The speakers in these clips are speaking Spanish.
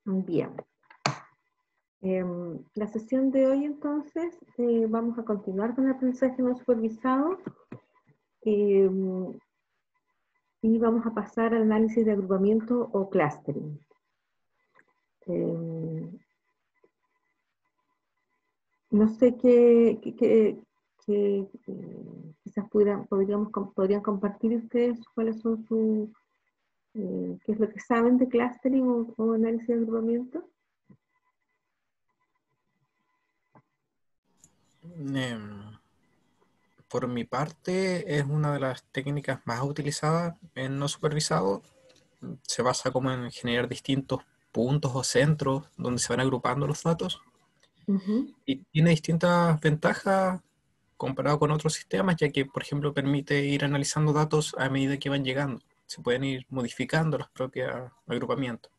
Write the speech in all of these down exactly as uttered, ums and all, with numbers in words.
Bien. Eh, la sesión de hoy, entonces, eh, vamos a continuar con el aprendizaje no supervisado eh, y vamos a pasar al análisis de agrupamiento o clustering. Eh, no sé qué, qué, qué, qué eh, quizás pudieran, podríamos, podrían compartir ustedes cuáles son sus, eh, qué es lo que saben de clustering o, o análisis de agrupamiento. Um, por mi parte, es una de las técnicas más utilizadas en no supervisado. Se basa como en generar distintos puntos o centros donde se van agrupando los datos. Uh-huh. Y tiene distintas ventajas comparado con otros sistemas, ya que, por ejemplo, permite ir analizando datos a medida que van llegando. Se pueden ir modificando los propios agrupamientos.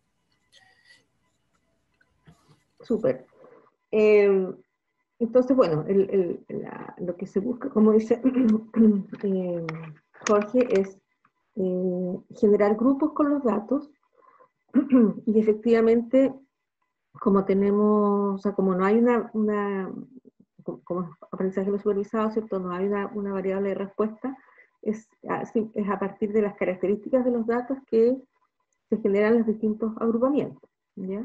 Súper. Eh, Entonces, bueno, el, el, la, lo que se busca, como dice eh, Jorge, es eh, generar grupos con los datos y efectivamente, como tenemos, o sea, como no hay una, una como aprendizaje no supervisado, ¿cierto? No hay una, una variable de respuesta, es, así, es a partir de las características de los datos que se generan los distintos agrupamientos, ¿ya?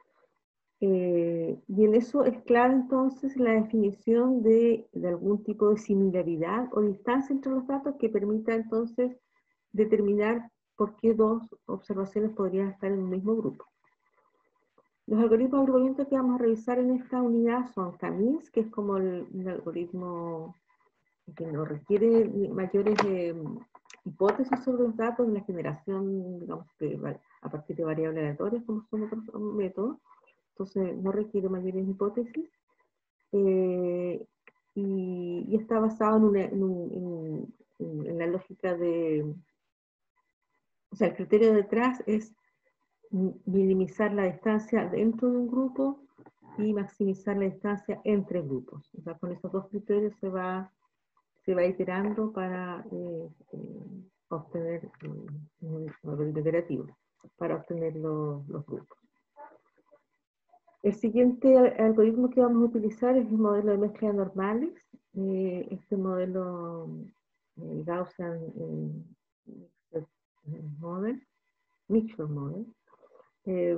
Eh, y en eso es clave entonces la definición de, de algún tipo de similaridad o distancia entre los datos que permita entonces determinar por qué dos observaciones podrían estar en un mismo grupo. Los algoritmos de agrupamiento que vamos a revisar en esta unidad son K means, que es como el, un algoritmo que no requiere mayores eh, hipótesis sobre los datos en la generación, digamos, de, a partir de variables aleatorias, como son otros métodos. Entonces no requiere mayores hipótesis eh, y, y está basado en, una, en, un, en, en la lógica de, o sea, el criterio detrás es minimizar la distancia dentro de un grupo y maximizar la distancia entre grupos. O sea, con esos dos criterios se va, se va iterando para eh, eh, obtener eh, un algoritmo iterativo, para obtener los, los grupos. El siguiente algoritmo que vamos a utilizar es el modelo de mezcla de normales. Eh, este modelo eh, Gaussian eh, Model, Mixture Model. Eh,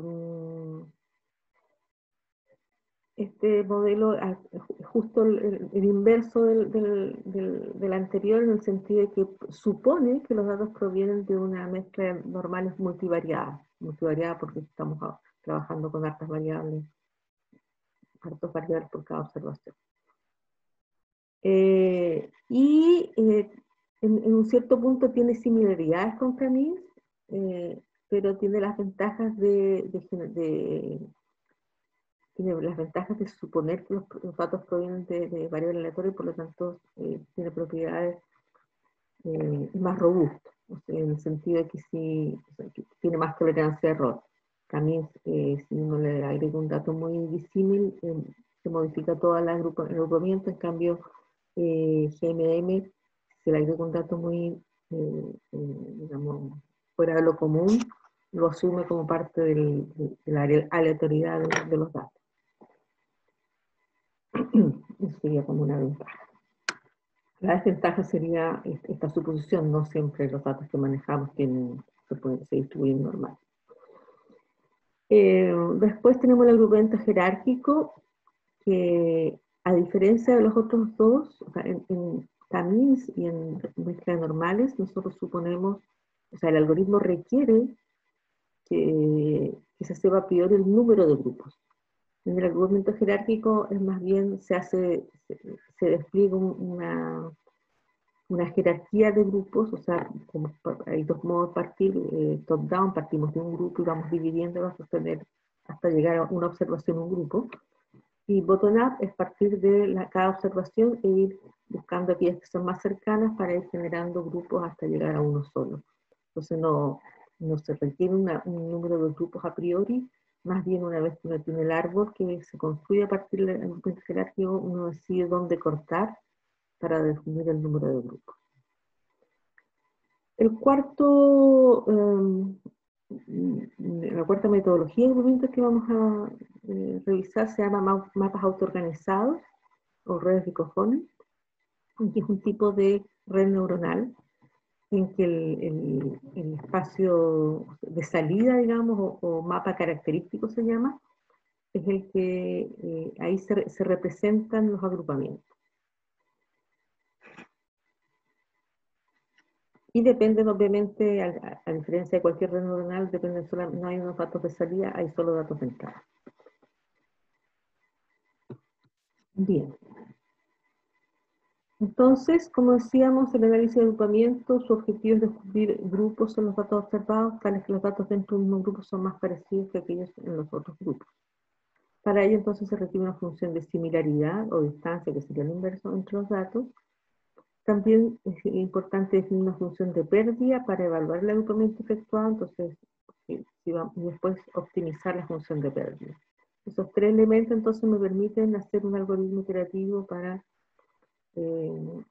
este modelo es justo el, el inverso del, del, del, del anterior, en el sentido de que supone que los datos provienen de una mezcla de normales multivariada. Multivariada porque estamos trabajando con hartas variables. hartos variables por cada observación. Eh, y eh, en, en un cierto punto tiene similaridades con K means, eh, pero tiene las ventajas de, de, de, tiene las ventajas de suponer que los, los datos provienen de, de variables aleatorias y por lo tanto eh, tiene propiedades eh, más robustas, o sea, en el sentido de que, sí, o sea, que tiene más tolerancia a error. K means, eh, si uno le agrega un dato muy disímil, eh, se modifica todo el agrupamiento. En cambio, eh, G M M, si le agrega un dato muy, eh, eh, digamos, fuera de lo común, lo asume como parte del, de, de la aleatoriedad de, de los datos. Eso sería como una ventaja. La desventaja sería esta suposición, no siempre los datos que manejamos tienen, se, pueden, se distribuyen normal. Eh, después tenemos el agrupamiento jerárquico, que a diferencia de los otros dos, o sea, en, en K means y en mezclas normales, nosotros suponemos, o sea, el algoritmo requiere que, que se sepa a priori el número de grupos. En el agrupamiento jerárquico es más bien, se hace, se, se despliega una, una jerarquía de grupos, o sea, como hay dos modos de partir, eh, top-down, partimos de un grupo y vamos dividiendo hasta, tener, hasta llegar a una observación, un grupo. Y bottom-up es partir de la, cada observación e ir buscando aquellas que son más cercanas para ir generando grupos hasta llegar a uno solo. Entonces no, no se requiere una, un número de grupos a priori, más bien una vez que uno tiene el árbol que se construye a partir del grupo jerárquico, uno decide dónde cortar para definir el número de grupos. El cuarto, um, la cuarta metodología de agrupamiento que vamos a eh, revisar se llama ma mapas autoorganizados o redes de cojones, que es un tipo de red neuronal en que el, el, el espacio de salida, digamos, o, o mapa característico se llama, es el que eh, ahí se, se representan los agrupamientos. Y dependen, obviamente, a, a diferencia de cualquier red neuronal, dependen solo, no hay unos datos de salida, hay solo datos de entrada. Bien. Entonces, como decíamos, el análisis de agrupamiento, su objetivo es descubrir grupos en los datos observados, tales que los datos dentro de un mismo grupo son más parecidos que aquellos en los otros grupos. Para ello, entonces, se requiere una función de similaridad o distancia, que sería el inverso, entre los datos. También es importante definir una función de pérdida para evaluar el agrupamiento efectuado, entonces, si vamos, y después optimizar la función de pérdida. Esos tres elementos, entonces, me permiten hacer un algoritmo iterativo para... Eh,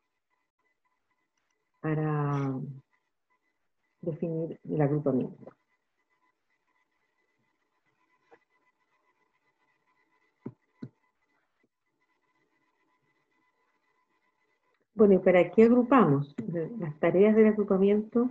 para definir el agrupamiento. Bueno, ¿y para qué agrupamos? Las tareas del agrupamiento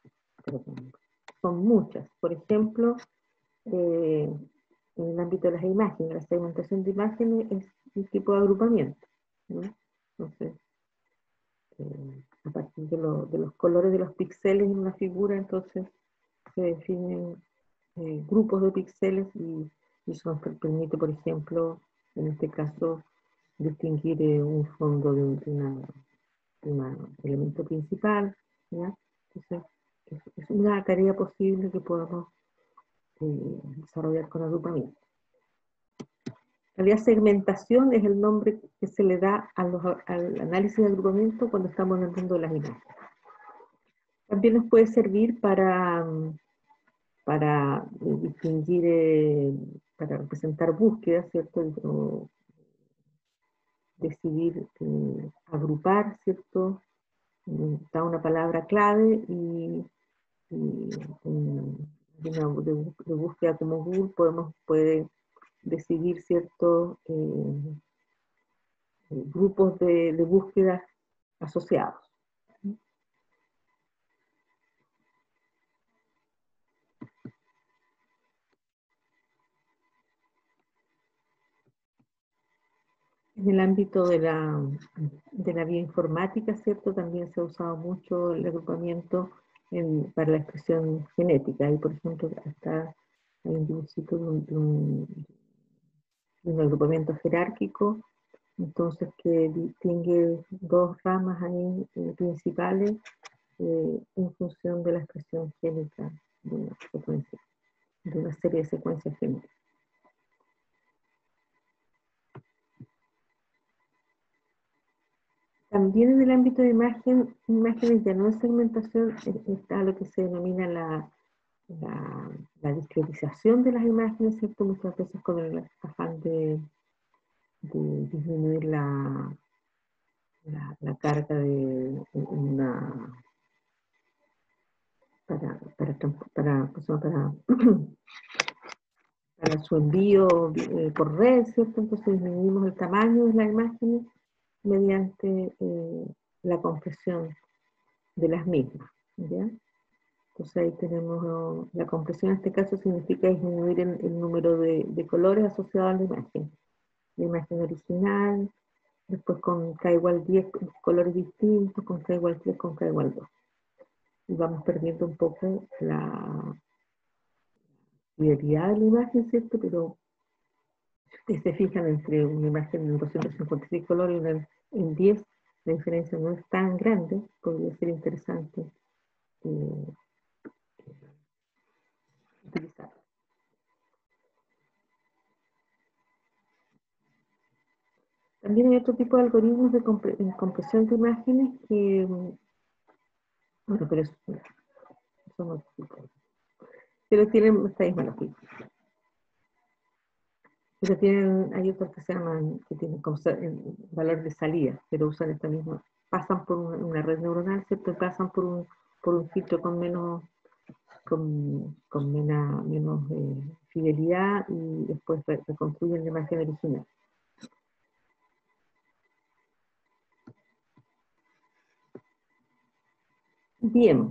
son muchas. Por ejemplo, eh, en el ámbito de las imágenes, la segmentación de imágenes es un tipo de agrupamiento, ¿no? Entonces, eh, a partir de, lo, de los colores de los píxeles en una figura, entonces se definen eh, grupos de píxeles y, y eso nos permite, por ejemplo, en este caso, distinguir eh, un fondo de, un, de una, de un elemento principal, ¿ya? Entonces, es, es una tarea posible que podamos eh, desarrollar con agrupamiento. En realidad, segmentación es el nombre que se le da a los, al análisis de agrupamiento cuando estamos en el mundo de las imágenes. También nos puede servir para, para distinguir, eh, para representar búsquedas, ¿cierto? O decidir eh, agrupar, ¿cierto? Da una palabra clave y, y en, de, de búsqueda como Google podemos puede decidir ciertos eh, grupos de, de búsqueda asociados. En el ámbito de la, de la bioinformática, ¿cierto? También se ha usado mucho el agrupamiento en, para la expresión genética. Y, por ejemplo, está hay un dibujito de un, de un, de un agrupamiento jerárquico, entonces que distingue dos ramas ahí eh, principales eh, en función de la expresión génica de una secuencia, de una serie de secuencias génicas. También en el ámbito de imagen, imágenes ya no es segmentación, está lo que se denomina la, la, la discretización de las imágenes, ¿cierto? Muchas veces con el afán de, de disminuir la, la, la carga de una para, para, para, para, para su envío eh, por red, ¿cierto? Entonces disminuimos el tamaño de las imágenes mediante eh, la compresión de las mismas, ¿ya? Entonces ahí tenemos oh, la compresión, en este caso significa disminuir el, el número de, de colores asociados a la imagen. La imagen original, después con K igual diez colores distintos, con K igual tres, con K igual dos. Y vamos perdiendo un poco la fidelidad de la imagen, ¿cierto? Pero si se fijan entre una imagen en doscientos cincuenta y seis colores y una en diez, la diferencia no es tan grande, podría ser interesante eh, utilizarlo. También hay otro tipo de algoritmos de compresión de imágenes que, bueno, pero eso, son otros tipos. Pero tienen esta misma lógica. Pero tienen, hay otros que se llaman, que tienen como valor de salida, pero usan esta misma, pasan por una, una red neuronal, ¿cierto? Pasan por un, por un filtro con menos, con, con menos, menos eh, fidelidad y después reconstruyen la imagen original. Bien.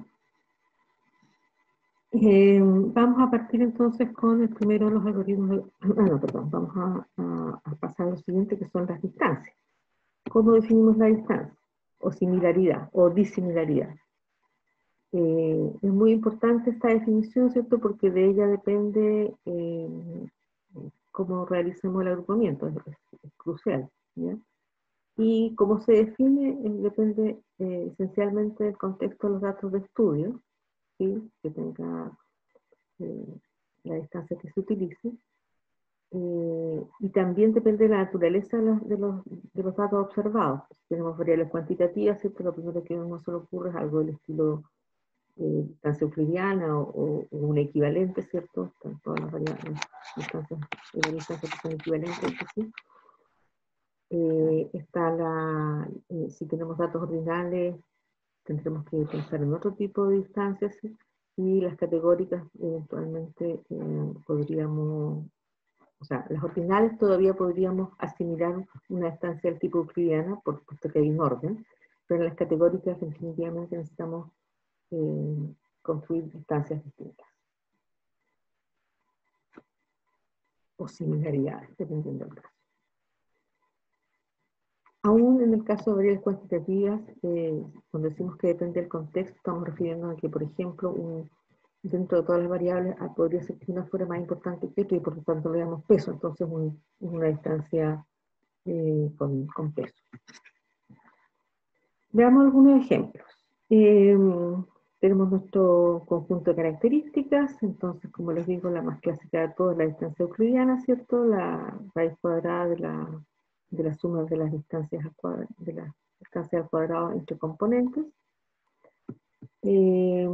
Eh, vamos a partir entonces con el primero de los algoritmos. De, ah, no, perdón, vamos a, a, a pasar a lo siguiente, que son las distancias. ¿Cómo definimos la distancia? O similaridad, o disimilaridad. Eh, es muy importante esta definición, ¿cierto? Porque de ella depende eh, cómo realicemos el agrupamiento, es, es, es crucial, ¿ya? Y cómo se define eh, depende eh, esencialmente del contexto de los datos de estudio, ¿sí? Que tenga eh, la distancia que se utilice, eh, y también depende de la naturaleza de los, de los, de los datos observados. Si tenemos variables cuantitativas, ¿cierto? Lo primero que a uno se le ocurre es algo del estilo eh, distancia euclidiana o, o, o un equivalente, ¿cierto? Están todas las variables, distancias, las distancias que son equivalentes, ¿sí? Eh, está la, eh, si tenemos datos ordinales, tendremos que pensar en otro tipo de distancias, ¿sí? Y las categóricas eventualmente eh, podríamos, o sea, las ordinales todavía podríamos asimilar una distancia del tipo euclidiana, por puesto que hay un orden, pero en las categóricas definitivamente necesitamos eh, construir distancias distintas. O similaridades, dependiendo del caso. Aún en el caso de variables cuantitativas, eh, cuando decimos que depende del contexto, estamos refiriendo a que, por ejemplo, un, dentro de todas las variables ah, podría ser que una fuera más importante que otra y por lo tanto le damos peso, entonces un, una distancia eh, con, con peso. Veamos algunos ejemplos. Eh, tenemos nuestro conjunto de características, entonces, como les digo, la más clásica de todas es la distancia euclidiana, ¿cierto? La raíz cuadrada de la, de la suma de las distancias al cuadrado, de las distancias al cuadrado entre componentes. Eh,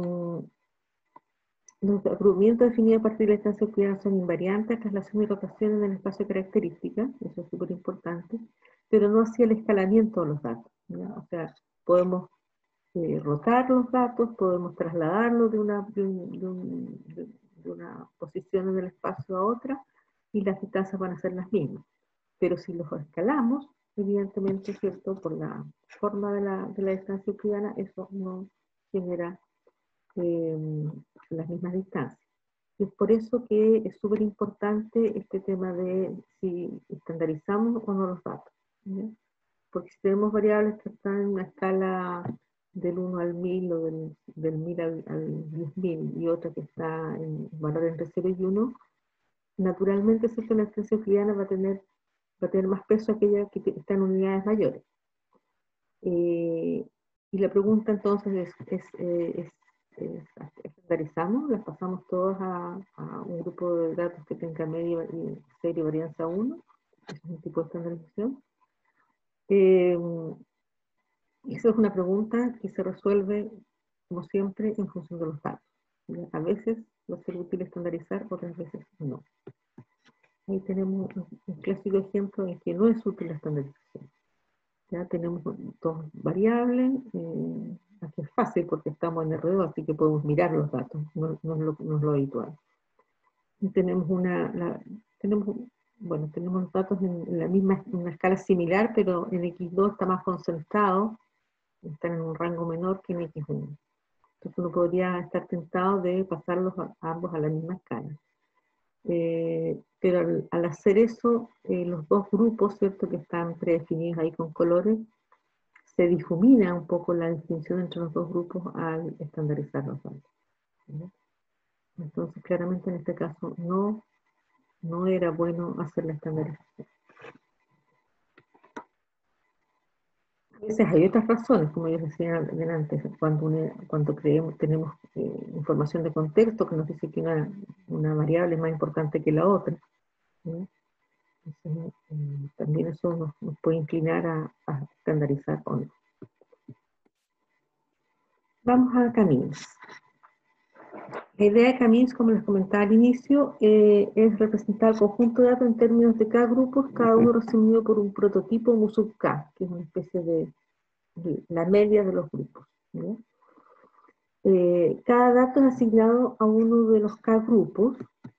los agrupamientos definidos a partir de la distancia euclidiana son invariantes, traslación y rotación en el espacio de características, eso es súper importante, pero no hacia el escalamiento de los datos, ¿ya? O sea, podemos Eh, rotar los datos, podemos trasladarlos de una, de, un, de, un, de, de una posición en el espacio a otra y las distancias van a ser las mismas. Pero si los escalamos, evidentemente, ¿cierto? Por la forma de la, de la distancia euclidiana, eso no genera eh, las mismas distancias. Y es por eso que es súper importante este tema de si estandarizamos o no los datos, ¿ya? Porque si tenemos variables que están en una escala del uno al mil o del, del mil al, al diez mil y otra que está en valor entre cero y uno, naturalmente ¿cierto? La distancia euclidiana va a tener, va a tener más peso aquella que está en unidades mayores. Eh, y la pregunta entonces es, es, eh, es, es ¿estandarizamos? ¿Las pasamos todas a, a un grupo de datos que tenga media y serie varianza uno? ¿Es un tipo de estandarización? Eh, Esa es una pregunta que se resuelve, como siempre, en función de los datos. A veces va a ser útil estandarizar, otras veces no. Ahí tenemos un clásico ejemplo en que no es útil la estandarización. Ya tenemos dos variables, eh, aquí es fácil porque estamos en R dos, así que podemos mirar los datos, no, no, es, lo, no es lo habitual. Y tenemos una, la, tenemos, bueno, tenemos los datos en, en la misma, en una escala similar, pero en equis dos está más concentrado, están en un rango menor que en equis uno. Entonces uno podría estar tentado de pasarlos a, a ambos a la misma escala. Eh, pero al, al hacer eso, eh, los dos grupos, ¿cierto?, que están predefinidos ahí con colores, se difumina un poco la distinción entre los dos grupos al estandarizar los datos, ¿sí? Entonces, claramente en este caso no, no era bueno hacer la estandarización. A veces hay otras razones, como yo decía antes, cuando, una, cuando creemos, tenemos eh, información de contexto que nos dice que una, una variable es más importante que la otra, ¿sí? Entonces, eh, también eso nos, nos puede inclinar a, a estandarizar o no. Vamos a caminos. La idea de caminos, como les comentaba al inicio, eh, es representar el conjunto de datos en términos de cada grupo, cada uno resumido por un prototipo mu sub k, que es una especie de, de la media de los grupos, ¿no? Eh, cada dato es asignado a uno de los K grupos,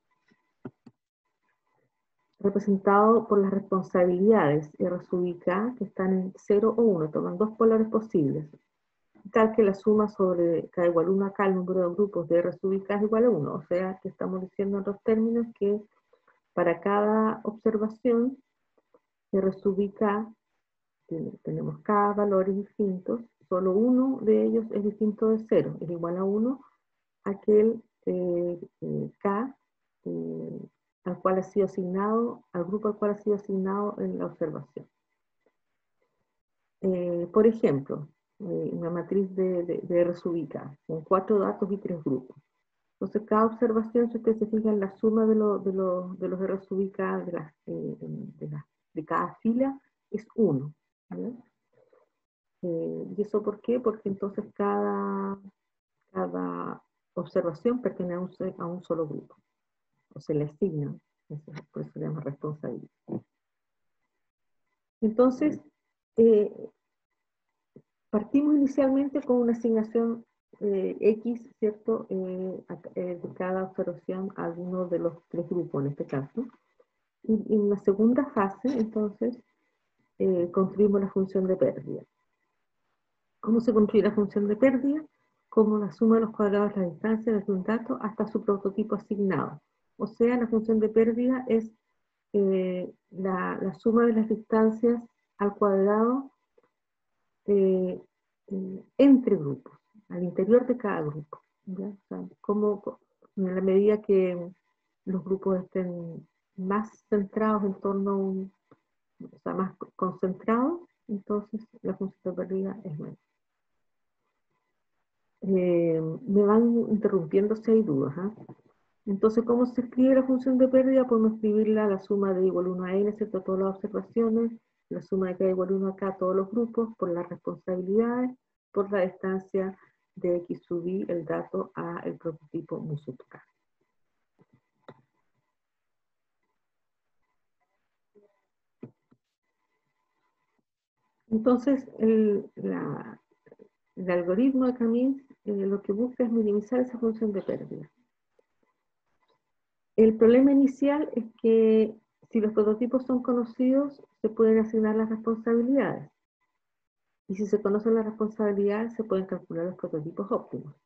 representado por las responsabilidades R sub I K, que están en cero o uno, toman dos polares posibles, tal que la suma sobre K igual a uno acá, el número de grupos de R sub I K es igual a uno, o sea que estamos diciendo en otros términos que para cada observación R sub I K tenemos K valores distintos, solo uno de ellos es distinto de cero, es igual a uno, aquel eh, eh, K eh, al cual ha sido asignado, al grupo al cual ha sido asignado en la observación. Eh, por ejemplo, eh, una matriz de, de, de R sub I K, con cuatro datos y tres grupos. Entonces, cada observación, si ustedes se fijan, la suma de, lo, de, lo, de los R sub I K de, la, eh, de, la, de cada fila es uno. Eh, ¿Y eso por qué? Porque entonces cada, cada observación pertenece a un, a un solo grupo, o se le asigna, eso, por eso se llama responsabilidad. Entonces, eh, partimos inicialmente con una asignación eh, X, ¿cierto? Eh, a, eh, de cada observación a alguno de los tres grupos en este caso. Y, y en la segunda fase, entonces, eh, construimos la función de pérdida. ¿Cómo se construye la función de pérdida? Como la suma de los cuadrados de la distancia desde un dato hasta su prototipo asignado. O sea, la función de pérdida es eh, la, la suma de las distancias al cuadrado eh, eh, entre grupos, al interior de cada grupo. ¿Ya? O sea, como en la medida que los grupos estén más centrados en torno a un, o sea, más concentrados, entonces la función de pérdida es menor. Eh, me van interrumpiendo si hay dudas. ¿eh? Entonces, ¿cómo se escribe la función de pérdida? Podemos escribirla la suma de igual uno a n, ¿cierto? Todas las observaciones, la suma de k igual uno a k, todos los grupos, por las responsabilidades, por la distancia de x sub i, el dato, a el prototipo mu sub k. Entonces, el, la, el algoritmo de Camin eh, lo que busca es minimizar esa función de pérdida. El problema inicial es que si los prototipos son conocidos, se pueden asignar las responsabilidades. Y si se conocen las responsabilidades, se pueden calcular los prototipos óptimos.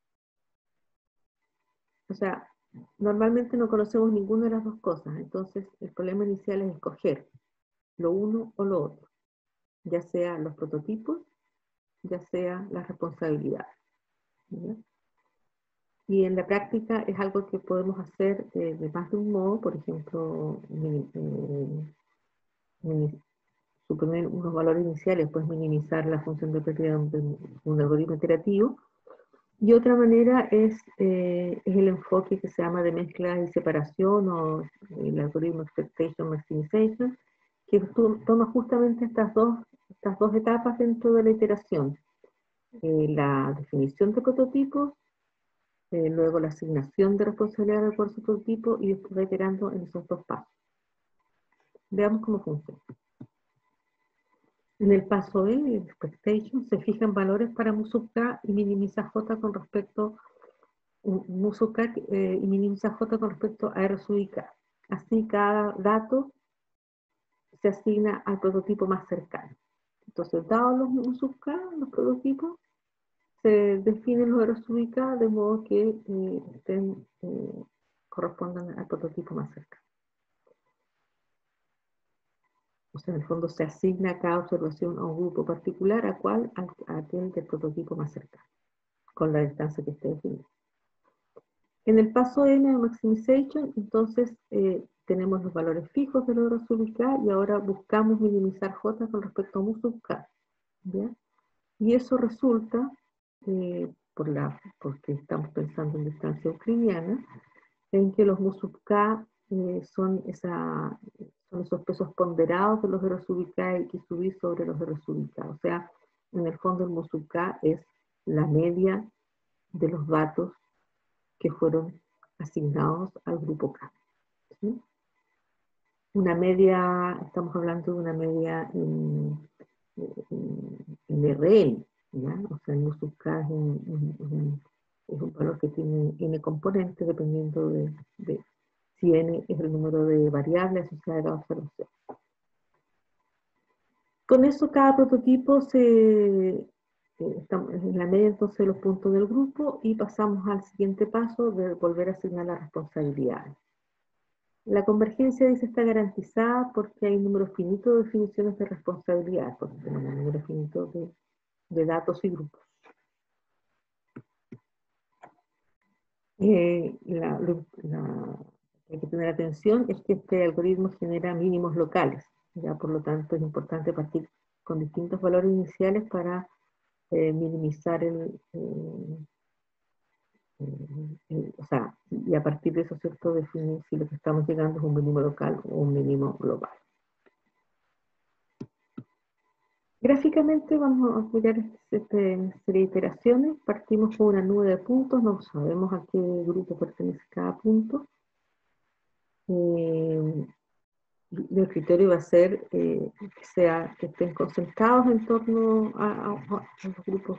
O sea, normalmente no conocemos ninguna de las dos cosas, entonces el problema inicial es escoger lo uno o lo otro, ya sea los prototipos, ya sea las responsabilidades. ¿Ya? Y en la práctica es algo que podemos hacer eh, de más de un modo, por ejemplo, eh, eh, suponer unos valores iniciales, pues minimizar la función de pérdida de un, un algoritmo iterativo. Y otra manera es, eh, es el enfoque que se llama de mezcla y separación, o el algoritmo Expectation Maximization, que toma justamente estas dos, estas dos etapas dentro de la iteración. Eh, la definición de prototipos, eh, luego la asignación de responsabilidad por su prototipo y después va iterando en esos dos pasos. Veamos cómo funciona. En el paso E, el Expectation, se fijan valores para mu sub k y minimiza j con respecto mu sub k eh, y minimiza j con respecto a R sub I K. Así cada dato se asigna al prototipo más cercano. Entonces, dados los mu sub k, los prototipos, se definen los R sub I K de modo que eh, estén, eh, correspondan al prototipo más cercano. O sea, en el fondo se asigna cada observación a un grupo particular, a cual a aquel del prototipo más cercano, con la distancia que esté definida. En el paso N de Maximization, entonces eh, tenemos los valores fijos de los R sub I K y ahora buscamos minimizar J con respecto a mu sub K. ¿Ya? Y eso resulta, eh, por la, porque estamos pensando en distancia euclidiana, en que los mu sub K eh, son, esa, son esos pesos ponderados de los R sub I K y X sub I sobre los R sub I K. O sea, en el fondo el mu sub K es la media de los datos que fueron asignados al grupo K. ¿Sí? Una media, estamos hablando de una media en, en, en R L, ¿ya? O sea, el mu sub K es un, un, un, es un valor que tiene n componentes dependiendo de, de si n es el número de variables asociadas a la observación. Con eso cada prototipo se, eh, estamos en la media entonces de los puntos del grupo y pasamos al siguiente paso de volver a asignar las responsabilidades. La convergencia dice está garantizada porque hay un número finito de definiciones de responsabilidad, porque tenemos un número finito de, de datos y grupos. Eh, la, lo la, que hay que tener atención es que este algoritmo genera mínimos locales, ya por lo tanto es importante partir con distintos valores iniciales para eh, minimizar el, eh, el, el, o sea, y a partir de eso, ¿cierto?, definir si lo que estamos llegando es un mínimo local o un mínimo global. Gráficamente vamos a apoyar esta serie de iteraciones. Partimos con una nube de puntos, no sabemos a qué grupo pertenece cada punto. Eh, el criterio va a ser eh, que, sea, que estén concentrados en torno a, a, a los grupos.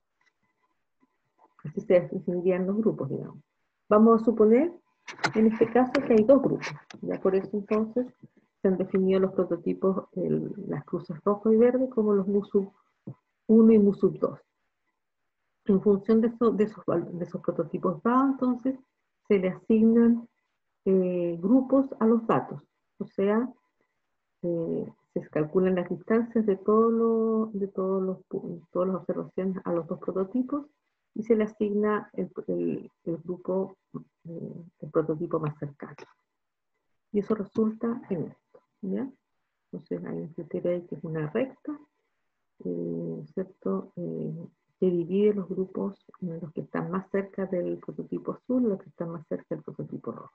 Así se definirían los grupos, digamos. Vamos a suponer, en este caso, que hay dos grupos. Ya por eso entonces se han definido los prototipos, el, las cruces rojo y verde, como los MUSUB uno y MUSUB dos. En función de, eso, de, esos, de esos prototipos dados, entonces, se le asignan eh, grupos a los datos. O sea, eh, se calculan las distancias de, todo lo, de todos los, todas las observaciones a los dos prototipos y se le asigna el, el, el grupo, eh, el prototipo más cercano. Y eso resulta en esto, ¿ya? Entonces hay un criterio ahí que es una recta, eh, ¿cierto? Eh, que divide los grupos en los que están más cerca del prototipo azul y los que están más cerca del prototipo rojo.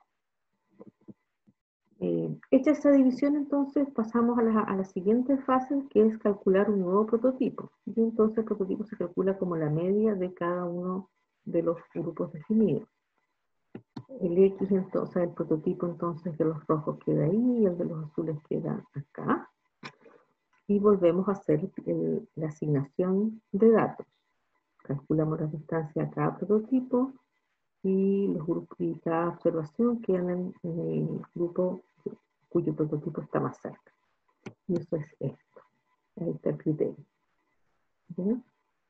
Eh, hecha esa división, entonces pasamos a la, a la siguiente fase, que es calcular un nuevo prototipo. Y entonces el prototipo se calcula como la media de cada uno de los grupos definidos. El X, entonces, el prototipo entonces de los rojos queda ahí, y el de los azules queda acá. Y volvemos a hacer el, la asignación de datos. Calculamos la distancia a cada prototipo y, los grupos, y cada observación queda en, en el grupo cuyo prototipo está más cerca. Y eso es esto. Ahí está el criterio. ¿Bien?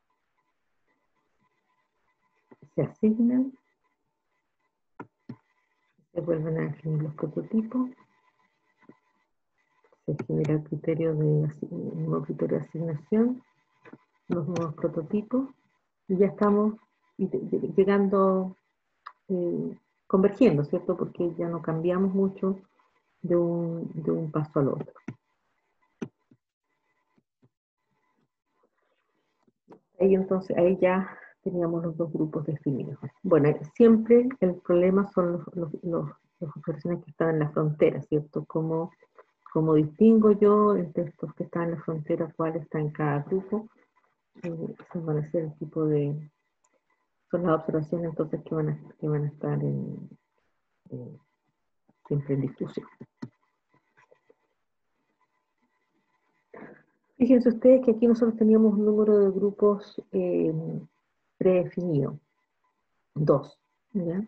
Se asignan, se vuelven a definir los prototipos, se genera el criterio de, un nuevo criterio de asignación, los nuevos prototipos, y ya estamos llegando, eh, convergiendo, ¿cierto? Porque ya no cambiamos mucho de un, de un paso al otro. Ahí entonces, ahí ya teníamos los dos grupos definidos. Bueno, siempre el problema son los, los, los, las observaciones que están en la frontera, ¿cierto? ¿Cómo, cómo distingo yo entre estos que están en la frontera, cuál está en cada grupo? Eh, esos van a ser el tipo de... Son las observaciones entonces que van a, que van a estar en, eh, siempre en discusión. Fíjense ustedes que aquí nosotros teníamos un número de grupos eh, predefinido, dos, ¿ya?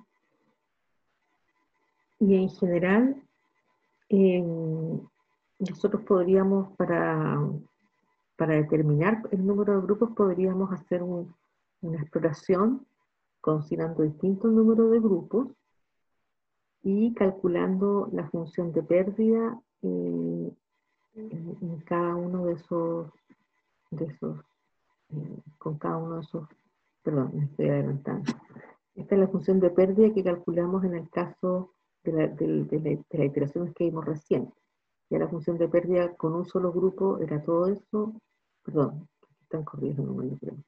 Y en general, eh, nosotros podríamos, para, para determinar el número de grupos, podríamos hacer un, una exploración considerando distintos números de grupos y calculando la función de pérdida eh, en, en cada uno de esos, de esos eh, con cada uno de esos, perdón, me estoy adelantando. Esta es la función de pérdida que calculamos en el caso de la, de, de la, de la iteración que vimos recién. Ya la función de pérdida con un solo grupo era todo eso, perdón, están corriendo, no me lo creo.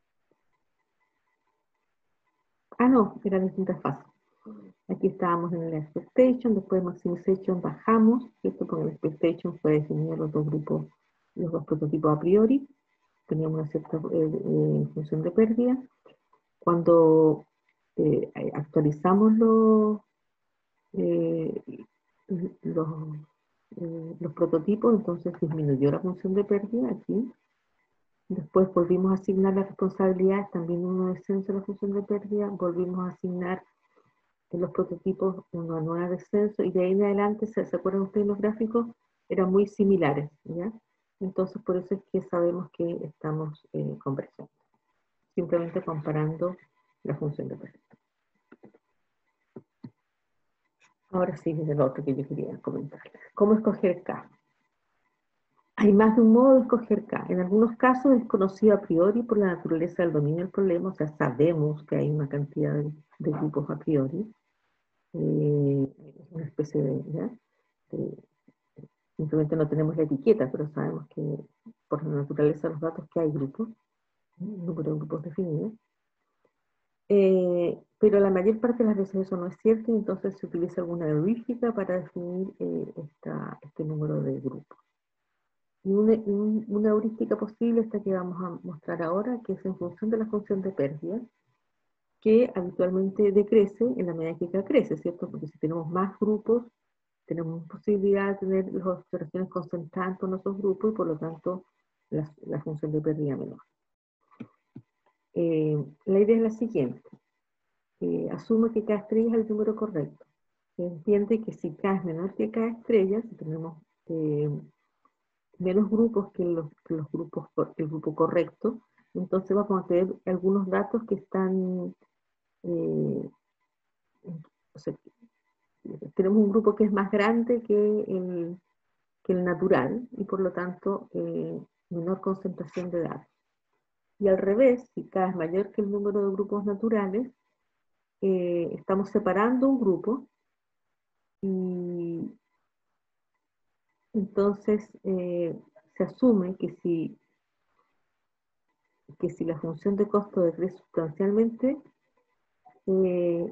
Ah, no, eran distintas fases. Aquí estábamos en la expectation, después de maximization bajamos, ¿cierto? Con el expectation fue definido los dos grupos, los dos prototipos a priori, teníamos una cierta eh, eh, función de pérdida. Cuando eh, actualizamos los, eh, los, eh, los prototipos, entonces disminuyó la función de pérdida aquí, Después volvimos a asignar las responsabilidades, también uno descenso de la función de pérdida, volvimos a asignar en los prototipos una nueva descenso, y de ahí en adelante, ¿se, ¿se acuerdan ustedes los gráficos? Eran muy similares, ¿ya? Entonces por eso es que sabemos que estamos eh, convergiendo, simplemente comparando la función de pérdida. Ahora sí, es el otro que yo quería comentar. ¿Cómo escoger K? Hay más de un modo de escoger K. En algunos casos es conocido a priori por la naturaleza del dominio del problema, o sea, sabemos que hay una cantidad de, de grupos a priori, eh, una especie de, ¿ya? de, simplemente no tenemos la etiqueta, pero sabemos que por la naturaleza de los datos que hay grupos, un número de grupos definidos. Eh, pero la mayor parte de las veces eso no es cierto, y entonces se utiliza alguna heurística para definir eh, esta, este número de grupos. Y una, un, una heurística posible, esta que vamos a mostrar ahora, que es en función de la función de pérdida, que habitualmente decrece en la medida que K crece, ¿cierto? Porque si tenemos más grupos, tenemos posibilidad de tener las observaciones concentradas en esos grupos, y por lo tanto la, la función de pérdida menor. Eh, la idea es la siguiente. Eh, asume que K estrella es el número correcto. Se entiende que si K es menor que K estrella, si tenemos eh, menos grupos que los, que los grupos, que el grupo correcto, entonces vamos a tener algunos datos que están, eh, o sea, tenemos un grupo que es más grande que el, que el natural, y por lo tanto eh, menor concentración de datos. Y al revés, si K es mayor que el número de grupos naturales, eh, estamos separando un grupo, y entonces eh, se asume que si, que si la función de costo decrece sustancialmente, eh,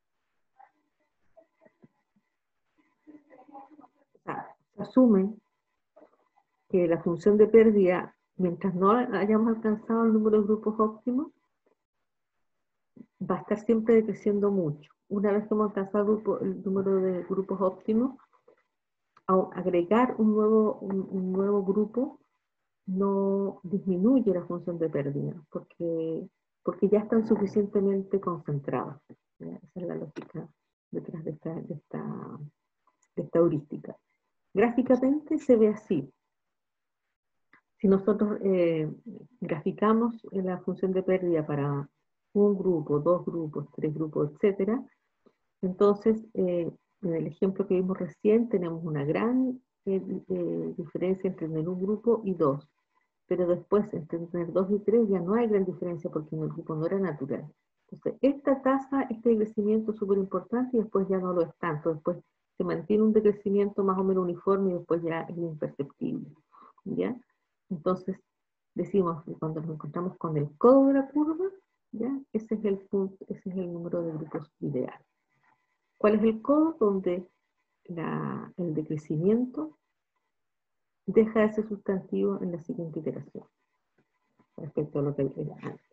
o sea, se asume que la función de pérdida, mientras no hayamos alcanzado el número de grupos óptimos, va a estar siempre decreciendo mucho. Una vez que hemos alcanzado el, grupo, el número de grupos óptimos, agregar un nuevo, un, un nuevo grupo no disminuye la función de pérdida, porque, porque ya están suficientemente concentrados. ¿Ya? Esa es la lógica detrás de esta, de esta, de esta heurística. Gráficamente se ve así. Si nosotros eh, graficamos la función de pérdida para un grupo, dos grupos, tres grupos, etcétera, entonces, eh, en el ejemplo que vimos recién, tenemos una gran eh, eh, diferencia entre tener un grupo y dos. Pero después, entre tener dos y tres, ya no hay gran diferencia porque en el grupo no era natural. Entonces, esta tasa, este crecimiento es súper importante, y después ya no lo es tanto. Después se mantiene un decrecimiento más o menos uniforme, y después ya es imperceptible. ¿Ya? Entonces, decimos que cuando nos encontramos con el codo de la curva, ¿ya? Ese es el punto, ese es el número de grupos ideal. ¿Cuál es el codo? Donde la, el decrecimiento deja de ser sustantivo en la siguiente iteración, respecto a lo que era antes.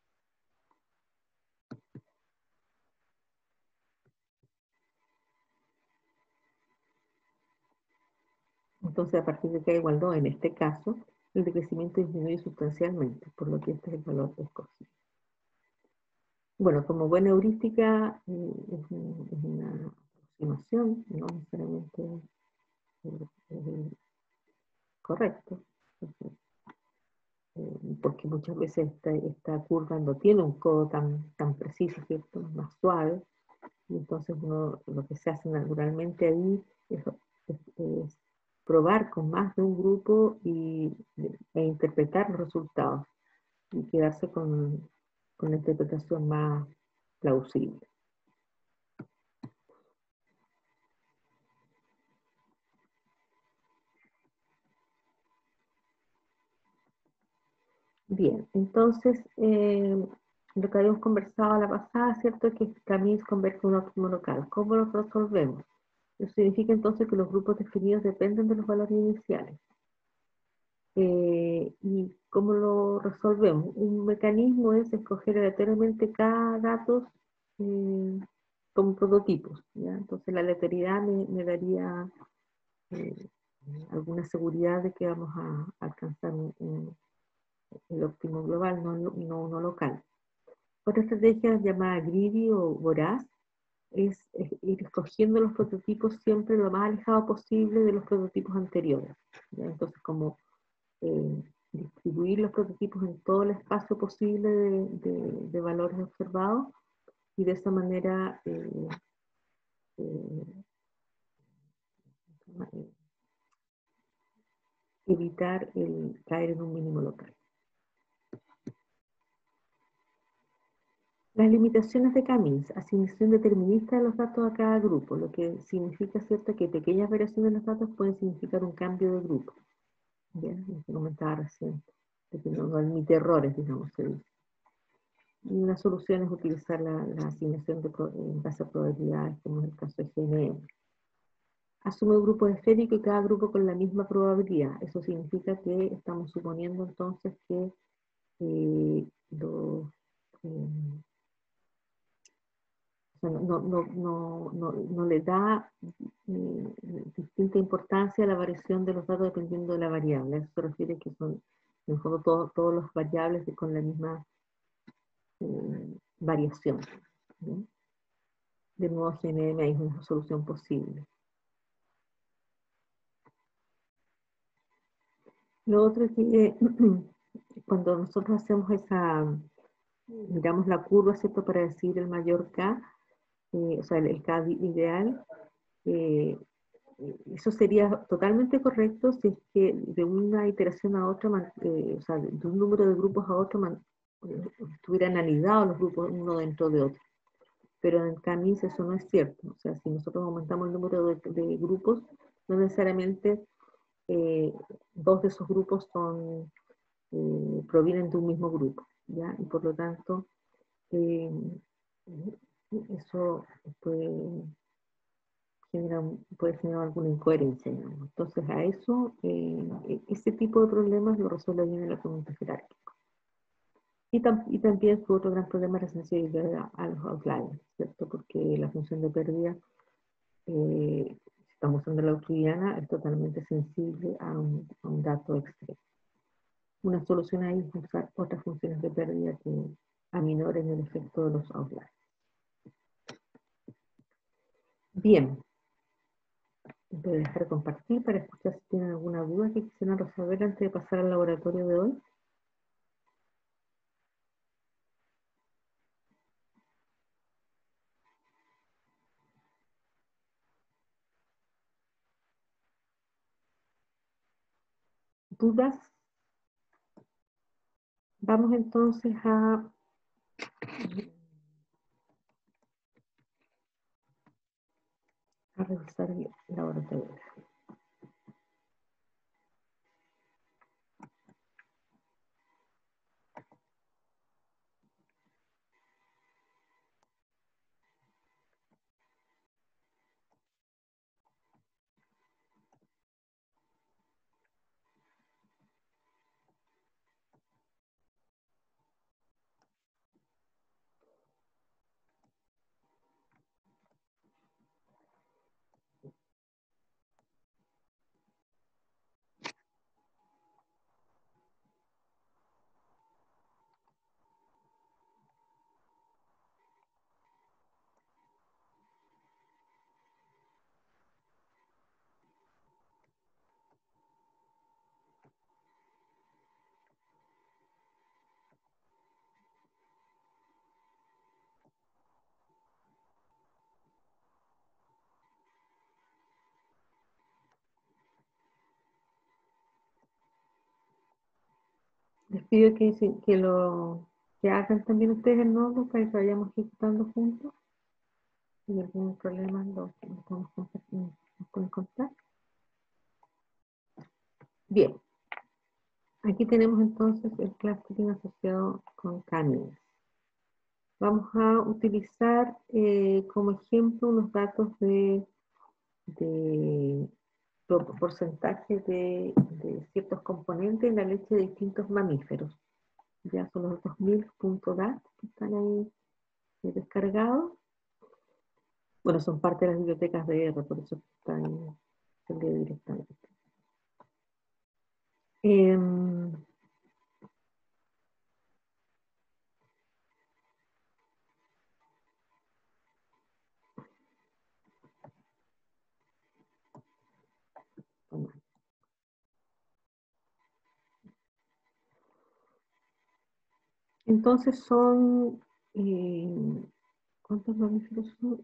Entonces, a partir de K igual dos, en este caso, el decrecimiento disminuye sustancialmente, por lo que este es el valor escogido. Bueno, como buena heurística, eh, es, un, es, una aproximación, no necesariamente es, es correcto. Entonces, eh, porque muchas veces esta, esta curva no tiene un codo tan, tan preciso, ¿cierto? Es más suave, y entonces uno, lo que se hace naturalmente ahí es, es, es probar con más de un grupo y, e interpretar los resultados, y quedarse con, con la interpretación más plausible. Bien, entonces, eh, lo que habíamos conversado la pasada, ¿cierto? Es que K-means converge un óptimo local. ¿Cómo lo resolvemos? Eso significa entonces que los grupos definidos dependen de los valores iniciales. Eh, ¿Y cómo lo resolvemos? Un mecanismo es escoger aleatoriamente cada datos eh, como prototipos, ¿ya? Entonces la aleatoriedad me, me daría eh, alguna seguridad de que vamos a alcanzar un, un, el óptimo global, no, no uno local. Otra estrategia llamada greedy o voraz es, es ir escogiendo los prototipos siempre lo más alejado posible de los prototipos anteriores, ¿ya? Entonces, como eh, distribuir los prototipos en todo el espacio posible de, de, de valores observados, y de esa manera eh, eh, evitar el caer en un mínimo local. Las limitaciones de Cummings, asignación determinista de los datos a cada grupo, lo que significa, ¿cierto?, que pequeñas variaciones de los datos pueden significar un cambio de grupo. Bien, lo que comentaba recién, de que no, no admite errores, digamos. Y una solución es utilizar la, la asignación de, en base a probabilidades, como es el caso de G N M. Asume un grupo esférico y cada grupo con la misma probabilidad. Eso significa que estamos suponiendo entonces que eh, los... Eh, O sea, no, no, no, no, no le da eh, distinta importancia a la variación de los datos dependiendo de la variable. Eso se refiere que son, en el fondo, todo, todos los variables con la misma eh, variación, ¿no? De nuevo, G N M es una solución posible. Lo otro es que eh, cuando nosotros hacemos esa, miramos la curva, ¿cierto?, para decir el mayor K, eh, o sea, el, el K ideal, eh, eso sería totalmente correcto si es que de una iteración a otra, eh, o sea, de un número de grupos a otro, man, eh, estuvieran anidados los grupos uno dentro de otro. Pero en Cummings eso no es cierto. O sea, si nosotros aumentamos el número de, de grupos, no necesariamente eh, dos de esos grupos son, eh, provienen de un mismo grupo, ¿ya? Y por lo tanto, eh, eso puede Genera, puede generar alguna incoherencia, digamos. Entonces, a eso, eh, ese tipo de problemas lo resuelve bien el argumento jerárquico. Y, tam y también su otro gran problema es la sensibilidad a los outliers, ¿cierto? Porque la función de pérdida, eh, si estamos usando la euclidiana, es totalmente sensible a un, a un dato extremo. Una solución ahí es usar otras funciones de pérdida que aminoren el efecto de los outliers. Bien. Voy a dejar de compartir para escuchar si tienen alguna duda que quisieran resolver antes de pasar al laboratorio de hoy. ¿Dudas? Vamos entonces a, a revisar el laboratorio. Les pido que, que, lo, que hagan también ustedes el nodo para que vayamos ejecutando juntos. Si hay algún problema, lo, lo podemos pueden contar. Bien. Aquí tenemos entonces el clustering asociado con Cummings. Vamos a utilizar eh, como ejemplo unos datos de, de porcentaje de, de ciertos componentes en la leche de distintos mamíferos. Ya son los dos mil punto dat que están ahí eh, descargados. Bueno, son parte de las bibliotecas de R, por eso están directamente. Eh, Entonces son, eh, ¿cuántos mamíferos son?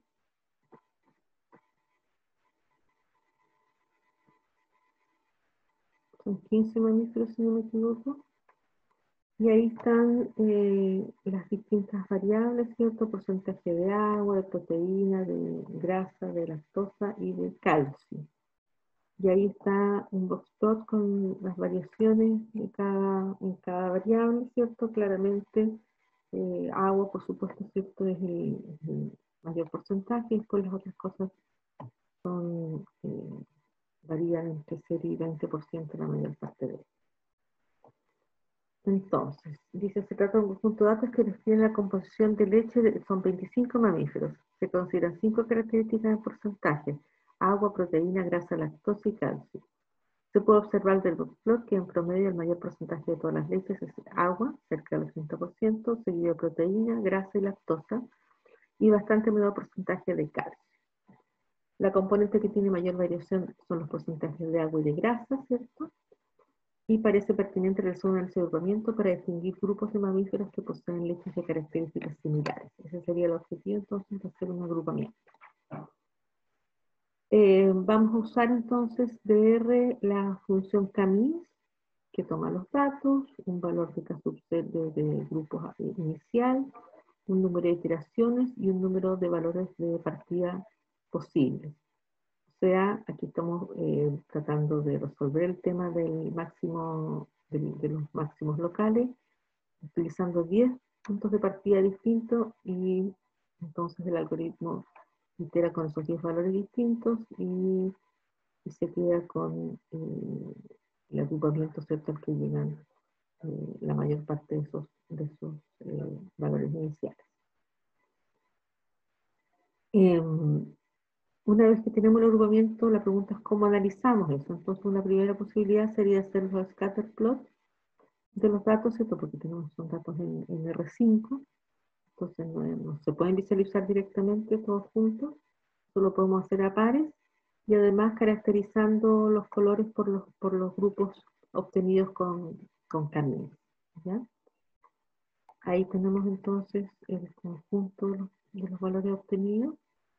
Son quince mamíferos, si no me equivoco. Y ahí están eh, las distintas variables, ¿cierto? Porcentaje de agua, de proteína, de grasa, de lactosa y de calcio. Y ahí está un box plot con las variaciones de cada, en cada variable, ¿cierto? Claramente eh, agua, por supuesto, ¿cierto? Es el, el mayor porcentaje, y después las otras cosas son, eh, varían entre cero y veinte por ciento la mayor parte de ellas. Entonces, dice, se trata de un conjunto de datos que describen la composición de leche, de, son veinticinco mamíferos. Se consideran cinco características de porcentaje: agua, proteína, grasa, lactosa y calcio. Se puede observar del box plot que en promedio el mayor porcentaje de todas las leches es agua, cerca del ochenta por ciento, seguido de proteína, grasa y lactosa, y bastante menor porcentaje de calcio. La componente que tiene mayor variación son los porcentajes de agua y de grasa, ¿cierto? Y parece pertinente realizar un análisis de agrupamiento para distinguir grupos de mamíferos que poseen leches de características similares. Ese sería el objetivo, entonces, de hacer un agrupamiento. Eh, vamos a usar entonces de R la función camis, que toma los datos, un valor de K subset de, de grupos inicial, un número de iteraciones y un número de valores de partida posibles. O sea, aquí estamos eh, tratando de resolver el tema del máximo, de, de los máximos locales, utilizando diez puntos de partida distintos, y entonces el algoritmo itera con esos diez valores distintos y, y se queda con eh, el agrupamiento, ¿cierto?, al que llegan eh, la mayor parte de esos, de esos eh, valores iniciales. Eh, Una vez que tenemos el agrupamiento, la pregunta es cómo analizamos eso. Entonces, una primera posibilidad sería hacer los scatter plot de los datos, ¿cierto? Porque tenemos son datos en, en R cinco, entonces no, no se pueden visualizar directamente todos juntos, solo podemos hacer a pares, y además caracterizando los colores por los, por los grupos obtenidos con, con caminos, ¿ya? Ahí tenemos entonces el conjunto de los valores obtenidos.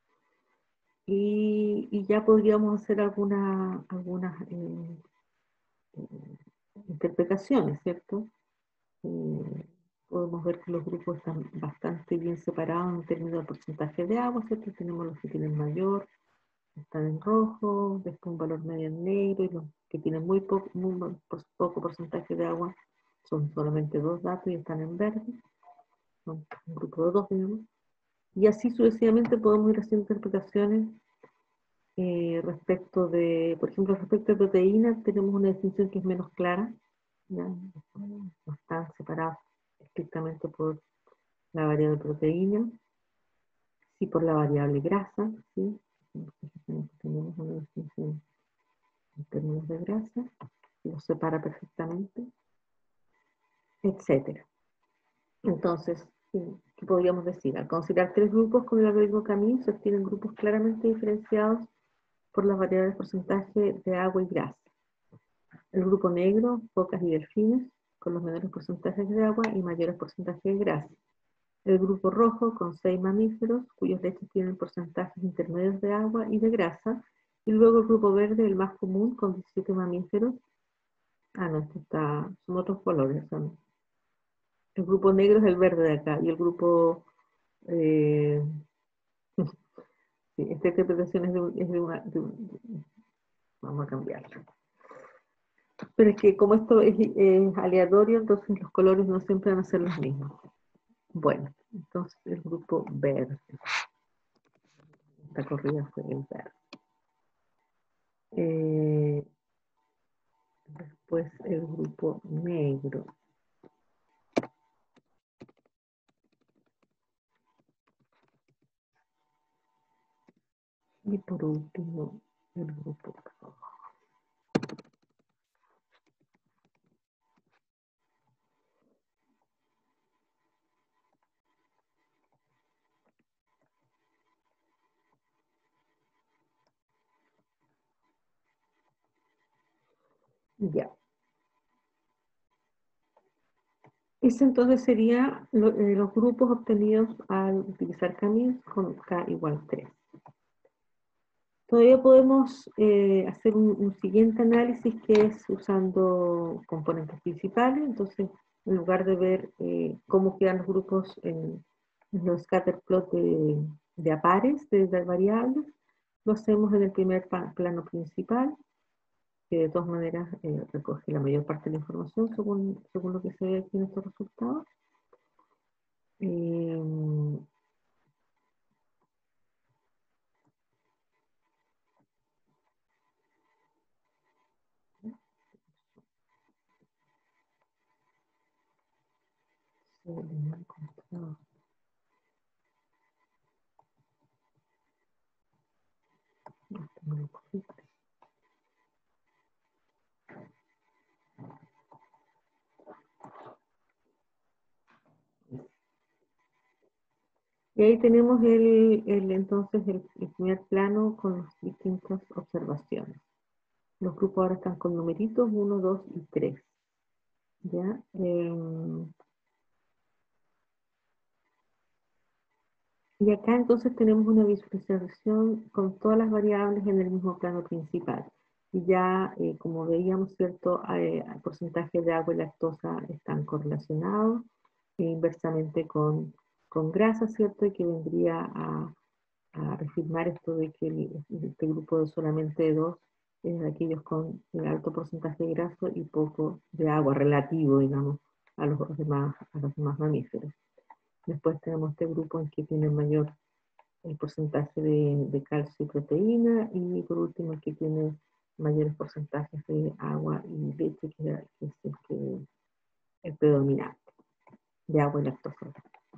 Y, y ya podríamos hacer alguna, algunas eh, eh, interpretaciones, ¿cierto? Eh, podemos ver que los grupos están bastante bien separados en términos de porcentaje de agua, ¿cierto? Tenemos los que tienen mayor, están en rojo, después un valor medio en negro, y los que tienen muy poco, muy poco porcentaje de agua son solamente dos datos y están en verde, son un grupo de dos, digamos. Y así sucesivamente podemos ir haciendo interpretaciones. Eh, respecto de, por ejemplo, respecto de proteínas, tenemos una distinción que es menos clara, ¿ya? No están separados estrictamente por la variable proteína, sí por la variable grasa, ¿sí? Tenemos una distinción en términos de grasa, los separa perfectamente, etcétera. Entonces, ¿qué podríamos decir? Al considerar tres grupos con el algoritmo Camin, se obtienen grupos claramente diferenciados por las variables porcentaje de agua y grasa. El grupo negro, focas y delfines, con los menores porcentajes de agua y mayores porcentajes de grasa. El grupo rojo, con seis mamíferos, cuyos leches tienen porcentajes intermedios de agua y de grasa. Y luego el grupo verde, el más común, con diecisiete mamíferos. Ah, no, esto está, son otros colores. Son. El grupo negro es el verde de acá, y el grupo... Eh, sí, esta interpretación es de, es de una... De un, vamos a cambiarla. Pero es que como esto es, es aleatorio, entonces los colores no siempre van a ser los mismos. Bueno, entonces el grupo verde. Esta corrida fue el verde. Eh, después el grupo negro. Y por último, el grupo rojo. Ya. Ese entonces sería lo- eh, los grupos obtenidos al utilizar K-means con K igual tres. Todavía podemos eh, hacer un, un siguiente análisis que es usando componentes principales. Entonces, en lugar de ver eh, cómo quedan los grupos en, en los scatterplot de, de a pares de, de variables, lo hacemos en el primer pa- plano principal, que de todas maneras eh, recoge la mayor parte de la información según, según lo que se ve aquí en estos resultados. Eh, Y ahí tenemos el, el, entonces el, el primer plano con las distintas observaciones. Los grupos ahora están con numeritos uno, dos y tres. ¿Ya? Eh, y acá entonces tenemos una visualización con todas las variables en el mismo plano principal. Y ya, eh, como veíamos, ¿cierto? Eh, el porcentaje de agua y lactosa están correlacionados e inversamente con, con grasa, ¿cierto? Y que vendría a, a reafirmar esto de que el- este grupo de solamente dos es de aquellos con el alto porcentaje de grasa y poco de agua relativo, digamos, a los demás, a los demás mamíferos. Después tenemos este grupo en que tiene mayor el porcentaje de, de calcio y proteína, y por último el que tiene mayores porcentajes de agua y leche, que, que es el, que, el predominante, de agua y lactosa.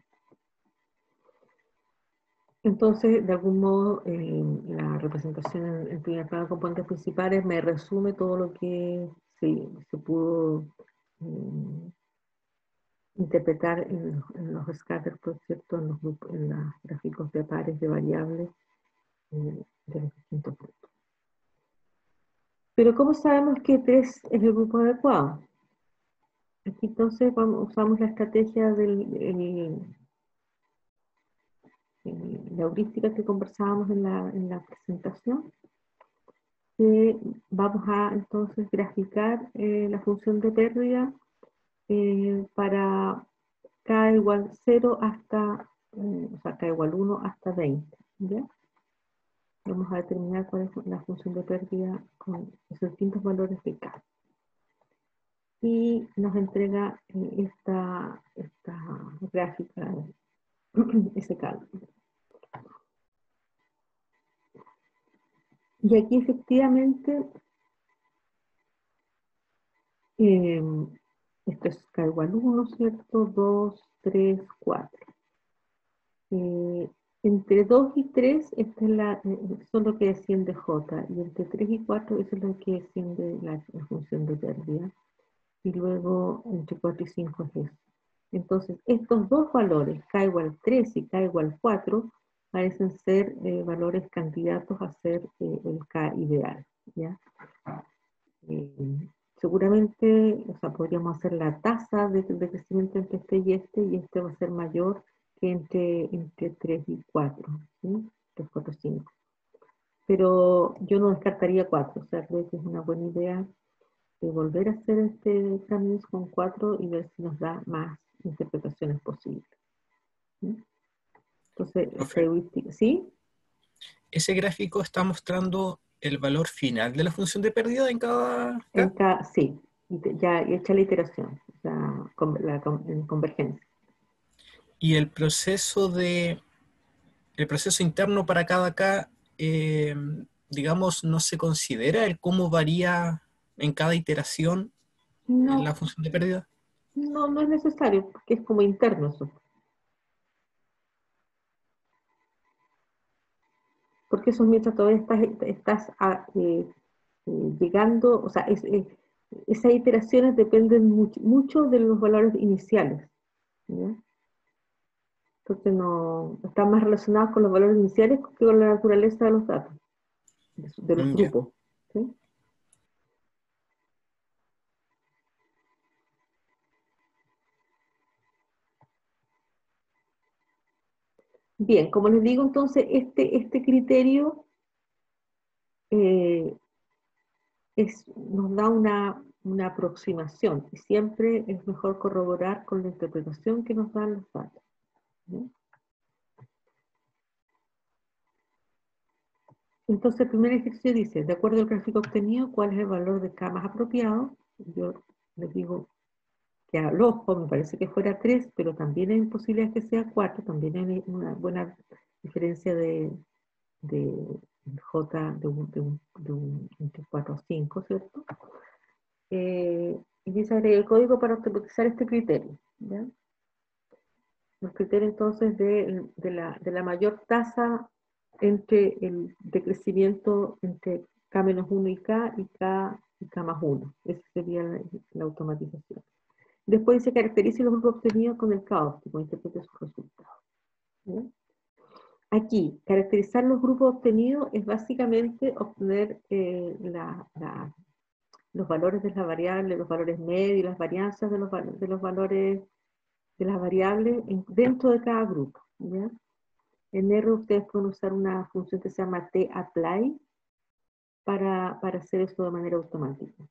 Entonces, de algún modo, eh, la representación en, en primer plano de componentes principales me resume todo lo que se, se pudo eh, interpretar en los, en los scatters, por cierto, en los, grupos, en los gráficos de pares de variables eh, de los distintos grupos. Pero ¿cómo sabemos que tres es el grupo adecuado? Aquí entonces vamos, usamos la estrategia del el, el, la heurística que conversábamos en la, en la presentación, que vamos a entonces graficar eh, la función de pérdida eh, para k igual cero hasta, eh, o sea, k igual uno hasta veinte, ¿ya? Vamos a determinar cuál es la función de pérdida con los distintos valores de k. Y nos entrega eh, esta, esta gráfica, ese cálculo. Y aquí efectivamente, eh, esto es k igual uno, ¿cierto? dos, tres, cuatro. Eh, entre dos y tres, esta es la, eh, son lo que desciende J, y entre tres y cuatro, eso es lo que desciende la, la función de pérdida. Y luego entre cuatro y cinco es eso. Entonces, estos dos valores, k igual tres y k igual cuatro, parecen ser eh, valores candidatos a ser eh, el k ideal, ¿ya? Eh, seguramente, o sea, podríamos hacer la tasa de, de crecimiento entre este y este, y este va a ser mayor que entre, entre tres y cuatro, ¿sí? tres, cuatro, cinco. Pero yo no descartaría cuatro, o sea, creo que es una buena idea de volver a hacer este cambio con cuatro y ver si nos da más interpretaciones posibles, ¿sí? Entonces, esta Profe, heurística, ¿sí? ese gráfico está mostrando el valor final de la función de pérdida en cada En K cada, sí, y te- ya hecha la iteración, o sea, con, la, con, en convergencia. y el proceso de el proceso interno para cada K, eh, digamos, no se considera el cómo varía en cada iteración en la No, función de pérdida. no, no es necesario, porque es como interno eso. Porque eso mientras todavía estás, estás a, eh, eh, llegando, o sea, es, es, esas iteraciones dependen mucho, mucho de los valores iniciales, ¿ya? Entonces no, están más relacionados con los valores iniciales que con la naturaleza de los datos, de, de los Mm, ya. grupos, ¿sí? Bien, como les digo, entonces, este, este criterio eh, es, nos da una, una aproximación y siempre es mejor corroborar con la interpretación que nos dan los datos. ¿Sí? Entonces, el primer ejercicio dice, de acuerdo al gráfico obtenido, ¿cuál es el valor de K más apropiado? Yo les digo que al ojo me parece que fuera tres, pero también hay posibilidades que sea cuatro, también hay una buena diferencia de, de J de un, de un, de un entre cuatro o cinco, ¿cierto? Eh, y dice agregue el código para utilizar este criterio. ¿Ya? Los criterios entonces de, de, la, de la mayor tasa entre el de crecimiento entre K menos uno y K y K y K más uno. Esa sería la, la automatización. Después dice caracterice los grupos obtenidos con el K óptimo, interprete sus resultados. ¿Ya? Aquí, caracterizar los grupos obtenidos es básicamente obtener eh, la, la, los valores de las variables, los valores medios, las varianzas de los, de los valores de las variables en, dentro de cada grupo. ¿Ya? En R ustedes pueden usar una función que se llama tapply para, para hacer esto de manera automática.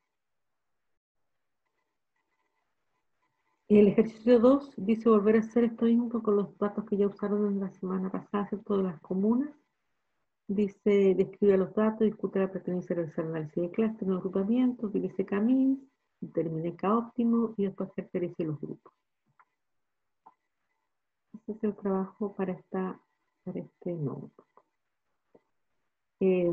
El ejercicio dos dice volver a hacer esto mismo con los datos que ya usaron en la semana pasada, ¿cierto? De las comunas. Dice, describe los datos, discute la pertenencia a realizar análisis de clúster en el agrupamiento, utilice K-means, determine K óptimo y después caracterice los grupos. Ese es el trabajo para, esta, para este nodo. Eh,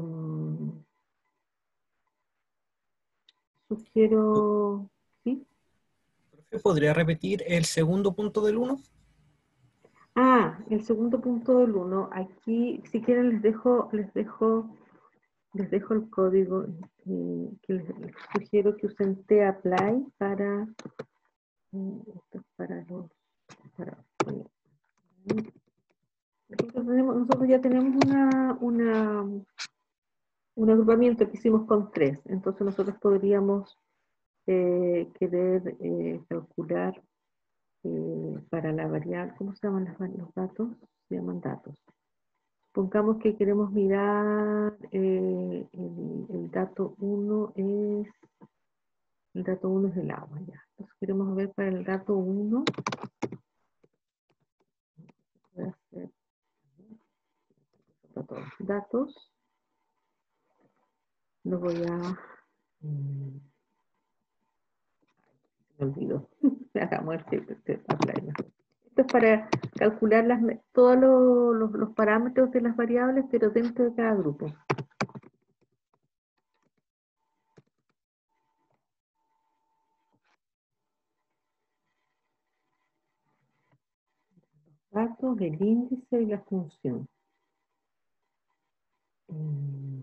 sugiero, ¿sí? ¿Podría repetir el segundo punto del uno? Ah, el segundo punto del uno. Aquí, si quieren, les dejo, les dejo, les dejo el código eh, que les, les sugiero que usen tapply para, eh, esto es para los, para, eh, nosotros, tenemos, nosotros ya tenemos una, una, un agrupamiento que hicimos con tres, entonces nosotros podríamos eh, querer eh, calcular eh, para la variable, ¿cómo se llaman las, los datos? Se llaman datos. Supongamos que queremos mirar eh, el, el dato uno es, el dato uno es el agua, ya. Entonces queremos ver para el dato uno, voy a hacer datos, lo voy a, mm, me olvido, hagamos este, este, esto es para calcular las, todos los, los, los parámetros de las variables, pero dentro de cada grupo. Datos, el índice y la función. Mm.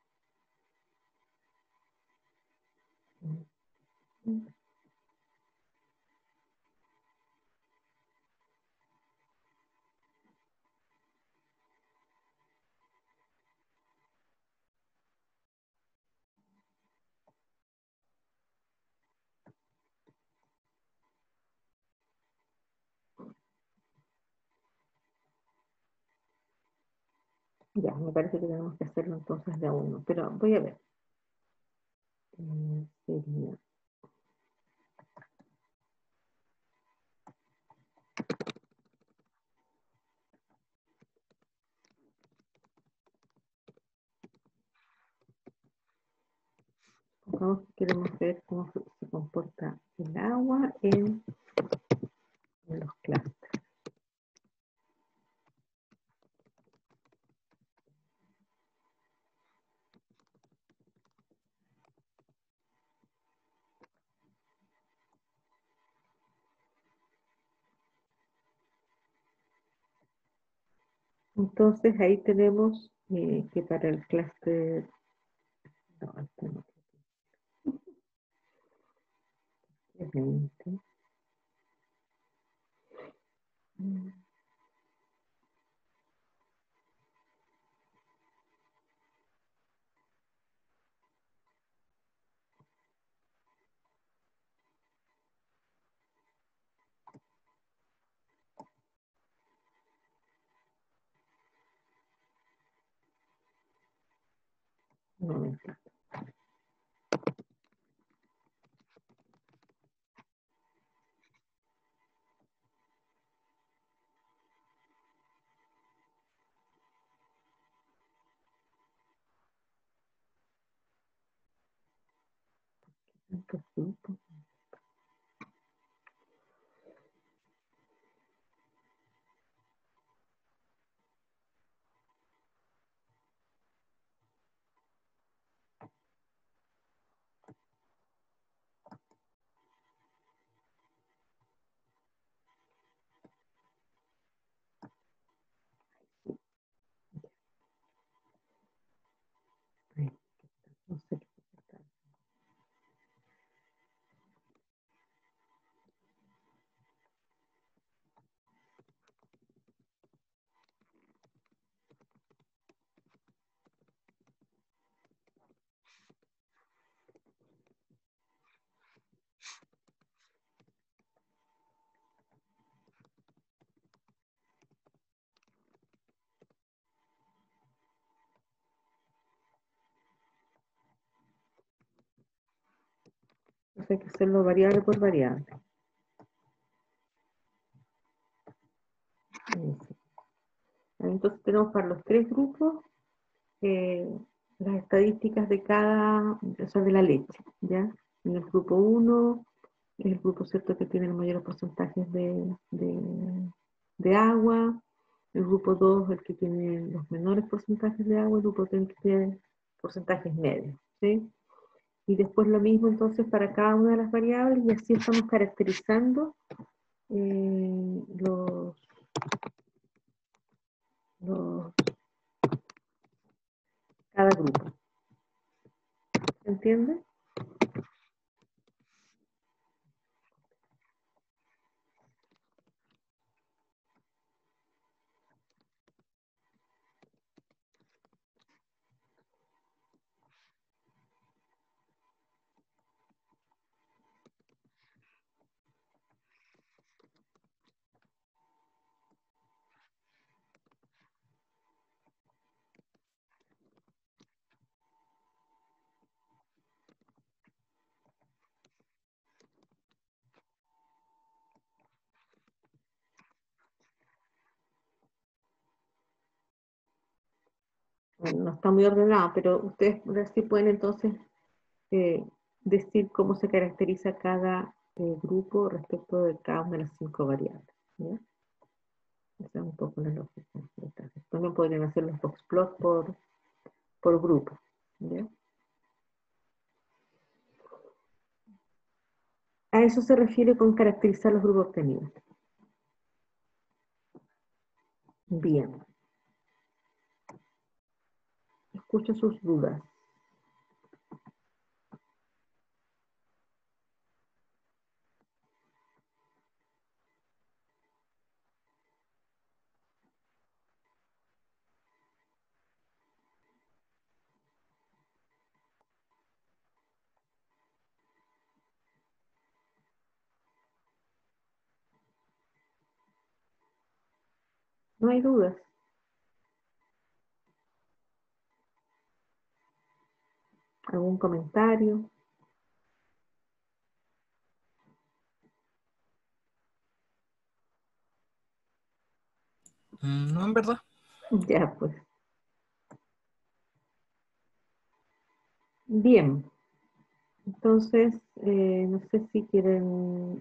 Ya, me parece que tenemos que hacerlo entonces de a uno, pero voy a ver. Eh, sería. Supongamos que queremos ver cómo se, se comporta el agua en, en los clústeres. Entonces ahí tenemos eh, que para el clúster, no, este no, es veinte. Mm. Un momentito. Tantos grupos. Ahí, no sé qué está. Entonces hay que hacerlo variable por variable. Eso. Entonces tenemos para los tres grupos eh, las estadísticas de cada, o sea, de la leche, ¿ya? En el grupo uno es el grupo, ¿cierto?, que tiene los mayores porcentajes de, de, de agua. El grupo dos el que tiene los menores porcentajes de agua. El grupo tres el que tiene porcentajes medios, ¿sí? Y después lo mismo entonces para cada una de las variables, y así estamos caracterizando eh, los, los, cada grupo. ¿Se entiende? Bueno, no está muy ordenado, pero ustedes sí pueden entonces eh, decir cómo se caracteriza cada eh, grupo respecto de cada una de las cinco variables, ¿ya? Esa es un poco la lógica. También podrían hacer los boxplots por, por grupo, ¿ya? A eso se refiere con caracterizar los grupos obtenidos. Bien. Escucho sus dudas. No hay dudas. ¿Algún comentario? Mm, No, en verdad. Ya, pues. Bien. Entonces, eh, no sé si quieren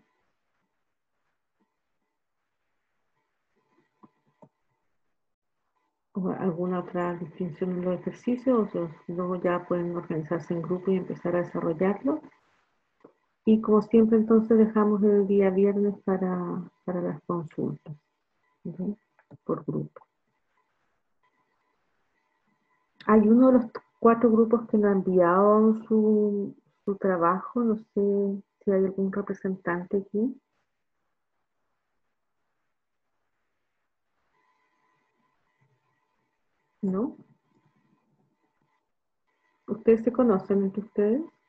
o alguna otra distinción en los ejercicios, o luego ya pueden organizarse en grupo y empezar a desarrollarlo. Y como siempre, entonces dejamos el día viernes para, para las consultas, ¿sí? Por grupo. Hay uno de los cuatro grupos que nos ha enviado su, su trabajo. No sé si hay algún representante aquí. ¿No? ¿Ustedes se conocen entre ustedes?